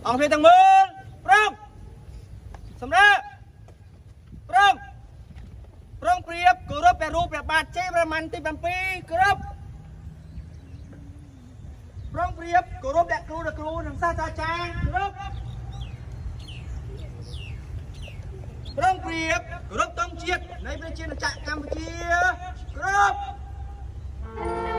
ông phía thằng mơn prong sầm ra prong prong priệp cổ rấp bè rúp bè bạt chế bè man tì bè pi cổ rấp prong priệp cổ rấp đẹp cừu thằng sa cha cổ rấp prong priệp cổ rấp tông chiết này bên trên là chạy Campuchia cổ rấp